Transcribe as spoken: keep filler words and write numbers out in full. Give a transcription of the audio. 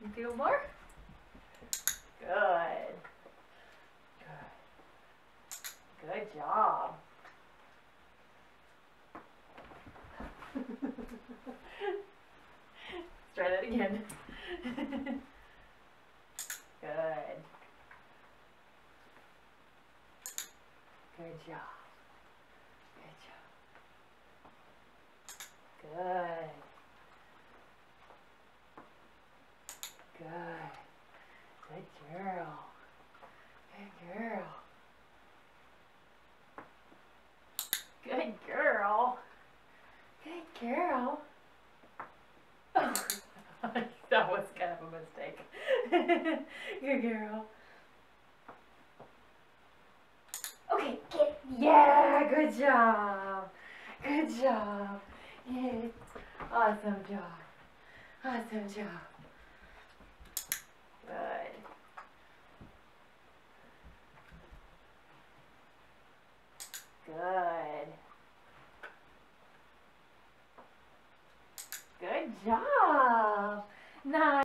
Do more. Good. Good. Good job. Let's try that again. Good. Good job. Good job. Good. Good. Good girl. Good girl. Good girl. Good girl. That was kind of a mistake. Good girl. Okay, get, yeah, good job. Good job. Yeah. Awesome job. Awesome job. Good. Good. Good job. Nice.